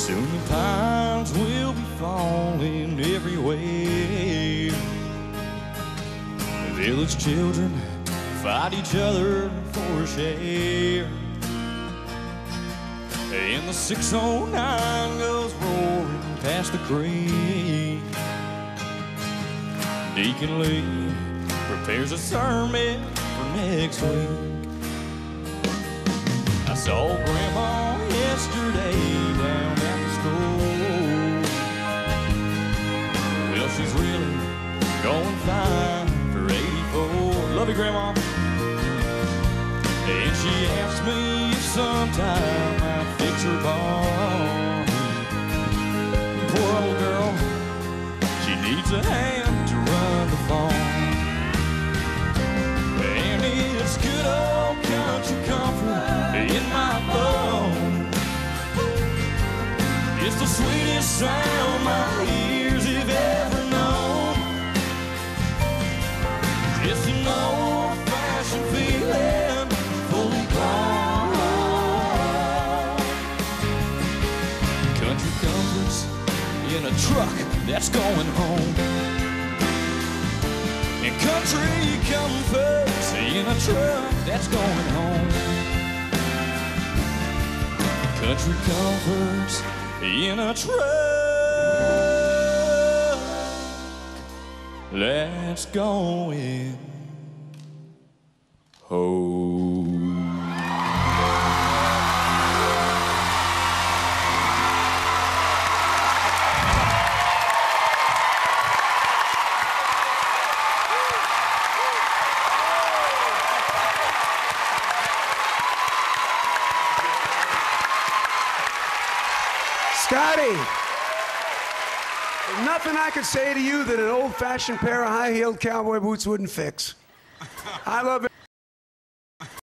Soon the pines will be falling everywhere. The village children fight each other for a share. And the 609 goes roaring past the creek. Deacon Lee prepares a sermon for next week. I saw Grandma yesterday down at the school. Well, she's really going fine for 84. Love you, Grandma. And she asked me if sometime I'd fix her barn. Poor old girl, she needs a hand to run the farm. And it's good old country comfort in my bones. It's the sweetest sound my ears have ever known. It's an old-fashioned feeling, fully grown. Country comforts in a truck that's going home. And country comforts in a truck that's going home. Country comforts in a truck that's going home. Scotty, there's nothing I could say to you that an old-fashioned pair of high-heeled cowboy boots wouldn't fix. I love it.